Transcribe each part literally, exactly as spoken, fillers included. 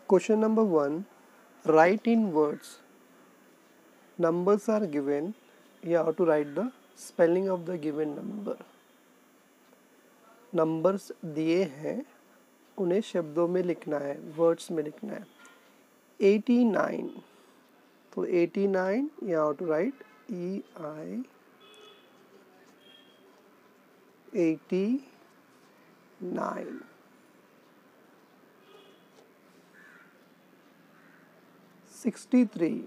Question number one. Write in words. Numbers are given. You have to write the spelling of the given number. Numbers दिए हैं, उन्हें शब्दों में लिखना है, वर्ड्स में लिखना है. eighty-nine. तो eighty-nine you have to write E I eighty-nine. sixty-three.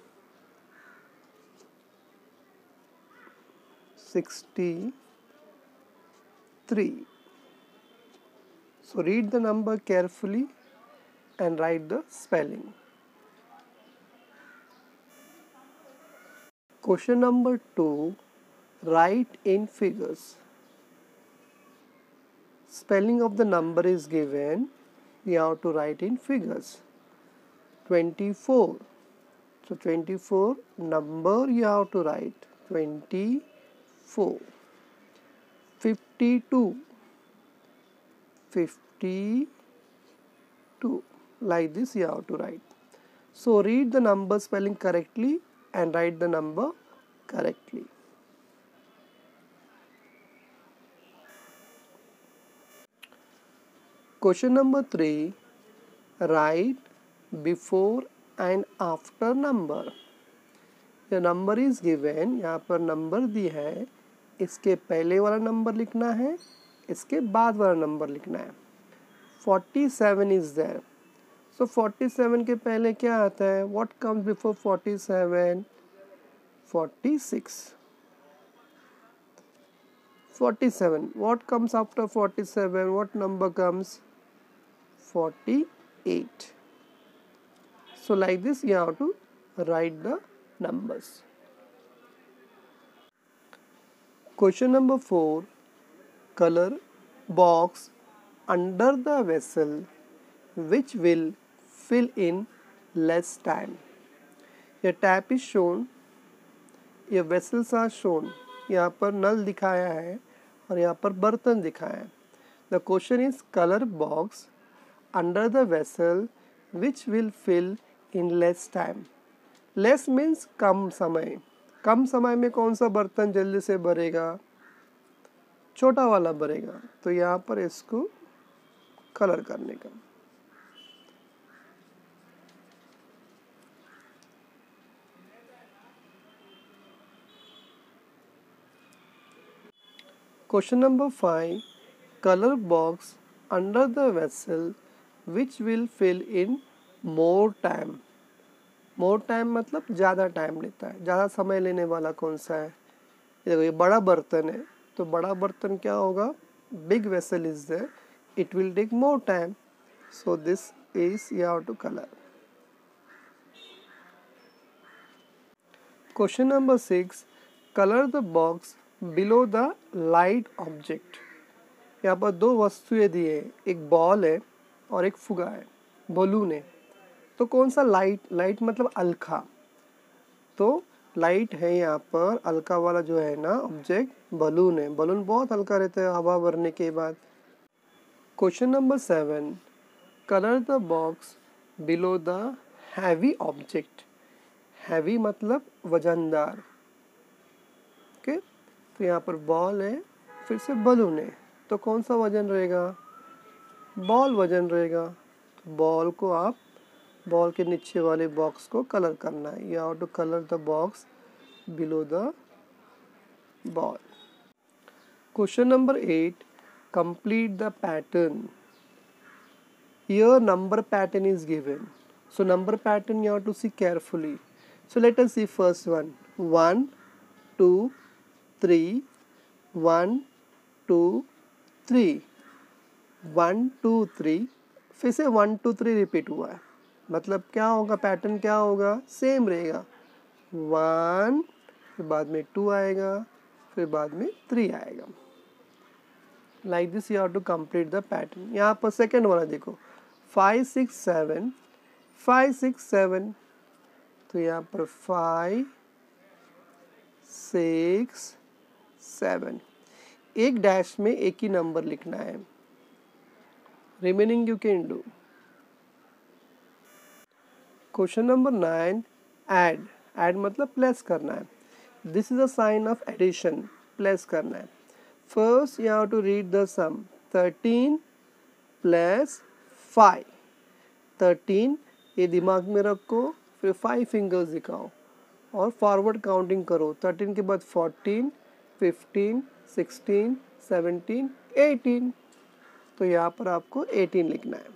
sixty-three. So read the number carefully and write the spelling. Question number two. Write in figures. Spelling of the number is given. You have to write in figures. twenty-four. So twenty-four number you have to write. twenty-four. fifty-two. fifty-two. Like this you have to write. So read the number spelling correctly and write the number correctly. Question number three. Write before and after number. The number is given. यहाँ पर number दी है, इसके पहले वाला number लिखना है, इसके बाद वाला नंबर लिखना है. forty-seven is there. So forty-seven के पहले क्या आता है? What comes before forty-seven? forty-six. forty-seven. What comes after forty-seven? What number comes? forty-eight. So like this you have to write the numbers. Question number four. Color box under the vessel which will fill in less time. A tap is shown. ये vessels are shown. यहाँ पर नल दिखाया है और यहाँ पर बर्तन दिखाया है. The question is color box under the vessel which will fill in less time. Less means कम समय. कम समय में कौन सा बर्तन जल्दी से भरेगा? छोटा वाला भरेगा. तो यहाँ पर इसको कलर करने का. Question number five. Color box under the vessel which will fill in more time. More time मतलब ज़्यादा टाइम लेता है, ज़्यादा समय लेने वाला कौन सा है? देखो ये बड़ा बर्तन है, तो बड़ा बर्तन क्या होगा? Big vessel is there. It will take more time. So this is you have to color. Question number six. Color the box below the light object. यहाँ पर दो वस्तुएं दी है, एक बॉल है और एक फुगा है, बलून है. तो कौन सा लाइट? लाइट मतलब हल्का. तो लाइट है यहाँ पर, हल्का वाला जो है ना ऑब्जेक्ट बलून है. बलून बहुत हल्का रहता है हवा भरने के बाद. Question number seven. Colour the box below the heavy object. Heavy मतलब वजनदार. ओके, तो यहाँ पर बॉल है, फिर से बलून है, तो कौन सा वजन रहेगा? बॉल वजन रहेगा. तो बॉल को आप बॉल के नीचे वाले बॉक्स को कलर करना है. You have to colour the box below the ball. Question number eight. Complete the pattern. Here number pattern is given. So number pattern you have to see carefully. So let us see first one. one, two, three. one, two, three. one, two, three. फिर से one, two, three repeat हुआ है. मतलब क्या होगा? Pattern क्या होगा? Same रहेगा. वन, फिर बाद में टू आएगा, फिर बाद में थ्री आएगा. Like this you have to complete the pattern. यहाँ पर सेकेंड वाला देखो, five six seven. Five six seven, तो यहाँ पर फाइव सिक्स सेवन. एक डैश में एक ही नंबर लिखना है. Remaining you can do. Question number nine, add. Add मतलब प्लस करना है। This is a sign of addition, plus करना है। First you have to read the sum, thirteen plus five. Thirteen ये दिमाग में रखो, फिर फाइव फिंगर्स दिखाओ और फॉरवर्ड काउंटिंग करो। थर्टीन के बाद fourteen, fifteen, sixteen, seventeen, eighteen. तो यहाँ पर आपको एटीन लिखना है।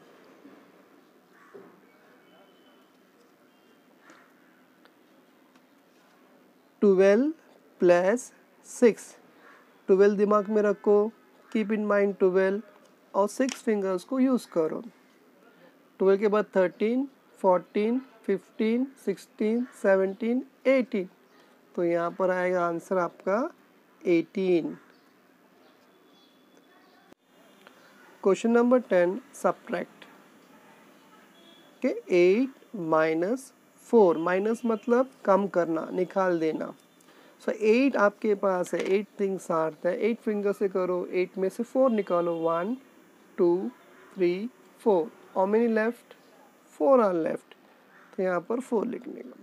ट्वेल्व प्लस सिक्स, ट्वेल्व दिमाग में रखो, कीप इन माइंड ट्वेल्व और सिक्स फिंगर्स को यूज़ करो। ट्वेल्व के बाद thirteen, fourteen, fifteen, sixteen, seventeen, eighteen. तो यहाँ पर आएगा आंसर आपका eighteen. Question number ten, subtract. के एट माइनस फोर, माइनस मतलब कम करना, निकाल देना। सो so, एट आपके पास है, एट थिंग्स आर है, एट फिंगर से करो, एट में से फोर निकालो, one two three four. How many left? Four are left. तो यहाँ पर फोर लिखने का।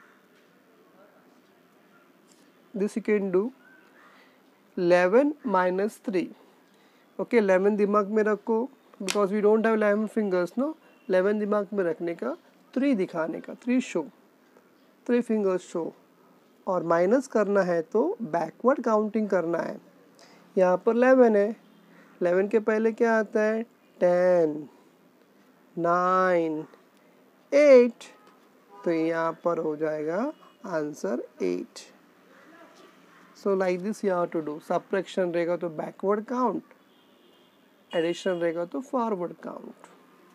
This you can do. Eleven minus three, okay, eleven दिमाग में रखो, because we don't have eleven fingers no. Eleven दिमाग में रखने का, थ्री दिखाने का, three show, three fingers show. और माइनस करना है तो बैकवर्ड काउंटिंग करना है। यहाँ पर इलेवन है, इलेवन के पहले क्या आता है? Ten, nine, eight. तो यहाँ पर हो जाएगा answer eight. So like this you have to do. Subtraction रहेगा तो बैकवर्ड काउंट, एडिशन रहेगा तो forward count.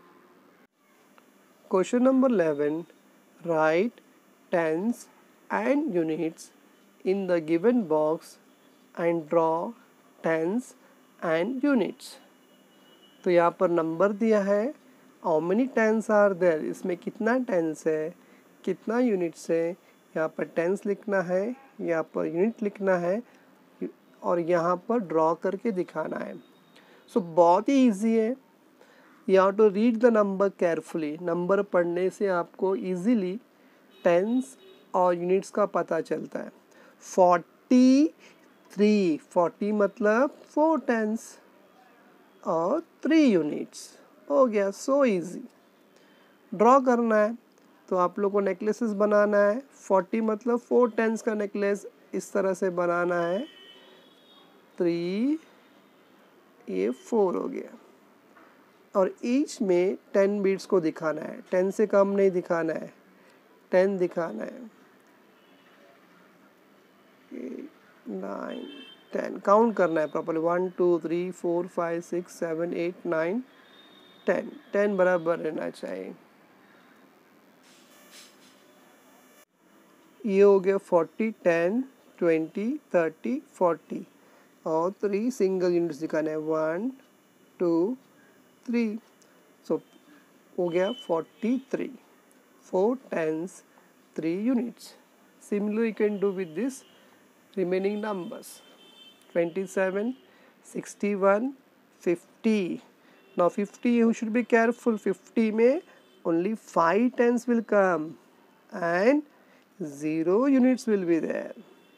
Question number eleven, write tens and units in the given box and draw tens and units। तो यहाँ पर number दिया है, how many tens are there, इसमें कितना टेंस है, कितना यूनिट्स है। यहाँ पर टेंस लिखना है, यहाँ पर यूनिट लिखना है और यहाँ पर ड्रॉ करके दिखाना है। सो so, बहुत ही ईजी है। You have to read the number carefully. Number पढ़ने से आपको ईजीली टेंस और यूनिट्स का पता चलता है। फोर्टी थ्री, फोर्टी मतलब फोर टेंस और थ्री यूनिट्स हो गया। So easy. ड्रॉ करना है तो आप लोग को नेकलेसेस बनाना है। फोर्टी मतलब फोर टेंस का नेकलेस इस तरह से बनाना है। थ्री, ये फोर हो गया और ईच में टेन बीट्स को दिखाना है। टेन से कम नहीं दिखाना है, टेन दिखाना है। नाइन, टेन काउंट करना है properly. One two three four five six seven eight nine ten, ten बराबर रहना चाहिए। ये हो गया forty, ten, twenty, thirty, forty और थ्री सिंगल यूनिट्स दिखाना है, वन टू थ्री। सो हो गया forty three, four tens, three units. Similarly you can do with this remaining numbers, twenty-seven, sixty-one, fifty. Now fifty, you should be careful. fifty में only five tens will come and zero units will be there.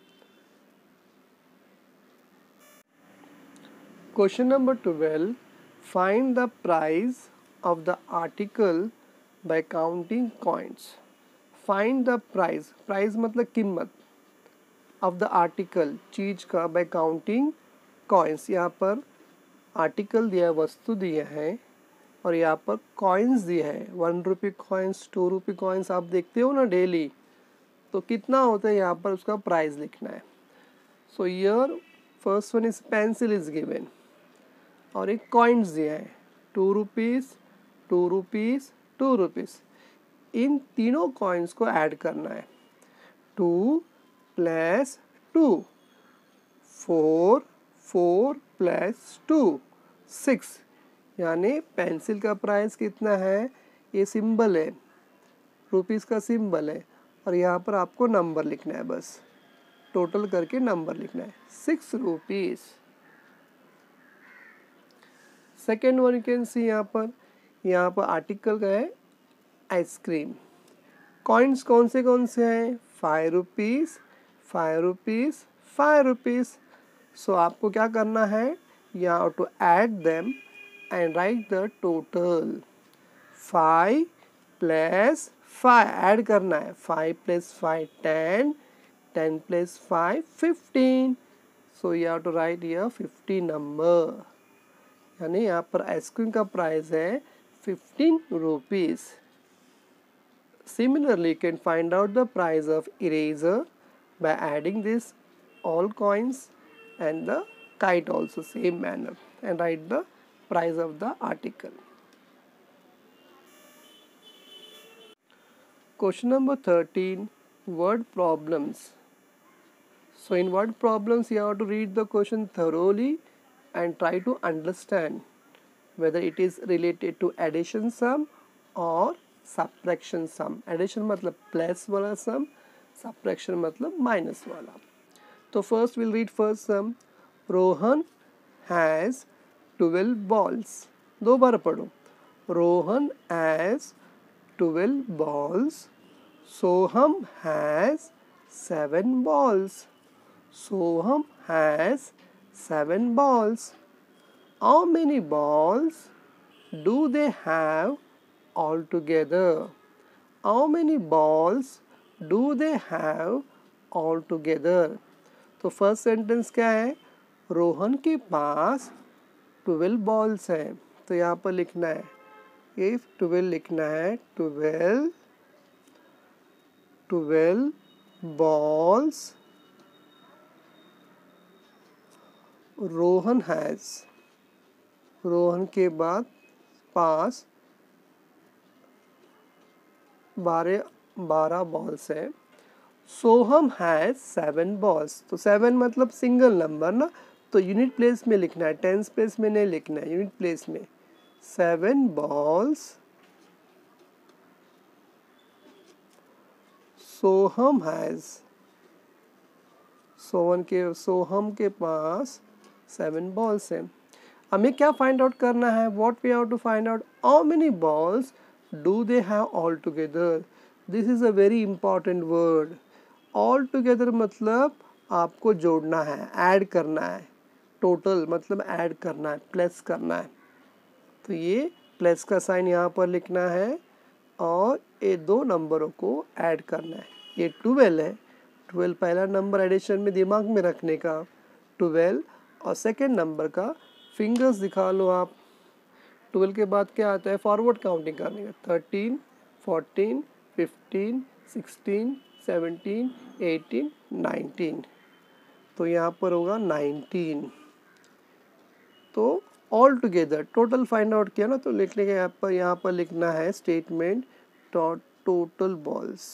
Question number twelve, find the price of the article by counting coins. Find the price, price मतलब कीमत, of the article, चीज का, bye counting coins. यहाँ पर article दिया है, वस्तु दिया है और यहाँ पर कॉइन्स दिया है। One rupee coins, two rupee coins आप देखते हो ना डेली, तो कितना होता है यहाँ पर उसका प्राइस लिखना है। So here first one is pencil is given और एक कॉइन्स दिया है, two rupees, two rupees, two rupees. इन तीनों कॉइन्स को ऐड करना है। Two plus two, four, four plus two, six. यानी पेंसिल का प्राइस कितना है, ये सिंबल है, रुपीस का सिंबल है और यहाँ पर आपको नंबर लिखना है, बस टोटल करके नंबर लिखना है, six rupees. Second one you can see, यहाँ पर यहाँ पर आर्टिकल का है आइसक्रीम। कॉइन्स कौन से कौन से हैं? Five rupees, five rupees, five rupees. So आपको क्या करना है? You have to add them and write the total. Five plus five add करना है, five plus five ten, ten plus five fifteen. So you have to write here fifty number, यानी यहाँ पर ice cream का प्राइस है fifteen rupees. Similarly, you can find out the price of eraser by adding this all coins and the kite also same manner, and write the price of the article. Question number thirteen, word problems. So in word problems you have to read the question thoroughly and try to understand whether it is related to addition sum or subtraction sum. Addition मतलब plus वाला sum, subtraction मतलब minus वाला. तो first we'll read first sum. Rohan has twelve balls. दो बार पढ़ो. Rohan has twelve balls. Soham has seven balls. Soham has seven balls. How many balls do they have altogether? How many balls do they have altogether? तो first sentence क्या है? रोहन के पास twelve balls हैं, तो यहाँ पर लिखना है, ये ट्वेल्व लिखना है, twelve twelve balls Rohan has, Rohan के बाद पास बारह बारह बॉल्स है। सोहम हैज सेवन बॉल्स, तो सेवन मतलब सिंगल नंबर ना, तो यूनिट प्लेस में लिखना है, टेंस प्लेस में नहीं लिखना है, यूनिट प्लेस में। Seven balls Soham has, Sohan के सोहम के पास सेवन बॉल्स हैं। हमें क्या फाइंड आउट करना है? What we have to find out, how many balls do they have all together. This is a very important word. All together मतलब आपको जोड़ना है, ऐड करना है। टोटल मतलब ऐड करना है, प्लस करना है। तो ये प्लस का साइन यहाँ पर लिखना है और ये दो नंबरों को ऐड करना है। ये ट्वेल्व है, ट्वेल्व पहला नंबर एडिशन में दिमाग में रखने का, ट्वेल्व, और सेकेंड नंबर का फिंगर्स दिखा लो आप। ट्वेल्व के बाद क्या आता है? फॉरवर्ड काउंटिंग करने का, thirteen, fourteen, fifteen, sixteen, seventeen, eighteen, nineteen. तो यहाँ पर होगा नाइनटीन। तो all together total find out किया ना, तो लिखने के यहाँ पर यहाँ पर लिखना है statement total balls.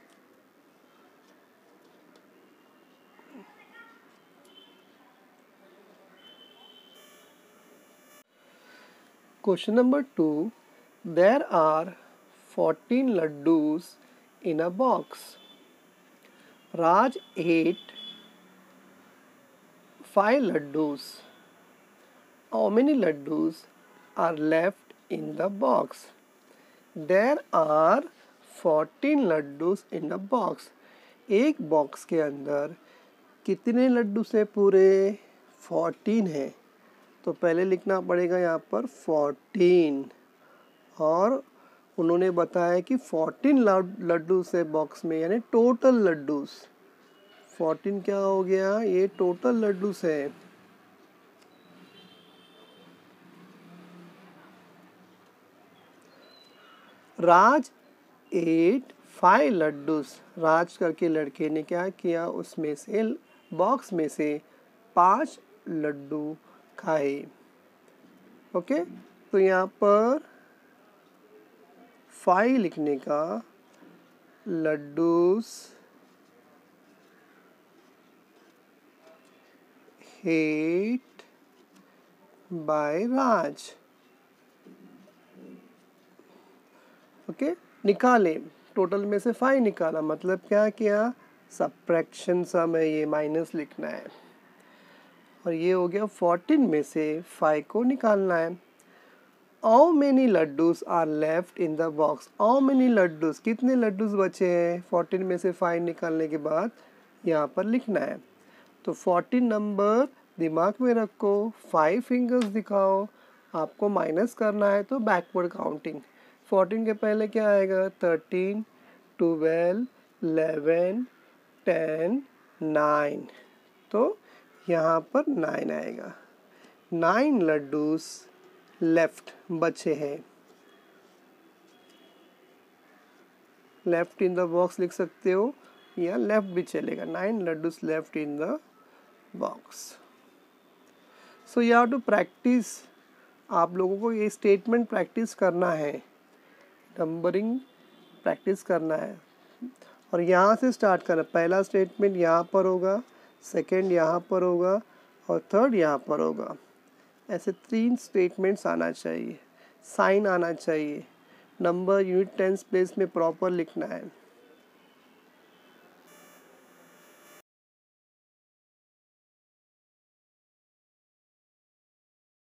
Question number two, there are fourteen laddus in a box. Raj ate five laddus. How many laddus are left in the box? There are fourteen laddus in a box. एक box के अंदर कितने लड्डू से पूरे? Fourteen है, तो पहले लिखना पड़ेगा यहाँ पर फोर्टीन, और उन्होंने बताया कि फोर्टीन लड्डू से बॉक्स में, यानी टोटल लड्डूस। फोर्टीन क्या हो गया? ये टोटल लड्डूस है। राज एट फाइव लड्डूस। राज करके लड़के ने क्या किया? उसमें से बॉक्स में से पांच लड्डू खाए। ओके, तो यहाँ पर फाइव लिखने का, laddoos ate by Raj. Okay, निकाले, टोटल में से फाइव निकाला, मतलब क्या किया? सब्ट्रैक्शन सम है, ये माइनस लिखना है, और ये हो गया फोर्टीन में से फाइव को निकालना है। How many laddoos are left in the box. How many laddoos, कितने लड्डूस बचे हैं। फोर्टीन में से फाइव निकालने के बाद यहाँ पर लिखना है। तो फोर्टीन नंबर दिमाग में रखो, फाइव फिंगर्स दिखाओ, आपको माइनस करना है तो बैकवर्ड काउंटिंग। फोर्टीन के पहले क्या आएगा, thirteen, twelve, eleven, ten, nine, तो यहाँ पर नाइन आएगा। नाइन लड्डूस लेफ्ट बचे हैं। लेफ्ट इन द बॉक्स लिख सकते हो या लेफ्ट भी चलेगा। Nine laddoos left in the box. So you have to practise. आप लोगों को ये स्टेटमेंट प्रैक्टिस करना है, नंबरिंग प्रैक्टिस करना है और यहाँ से स्टार्ट करना। पहला स्टेटमेंट यहाँ पर होगा, सेकंड यहाँ पर होगा और थर्ड यहाँ पर होगा। ऐसे तीन स्टेटमेंट्स आना चाहिए, साइन आना चाहिए, नंबर यूनिट टेंस प्लेस में प्रॉपर लिखना है।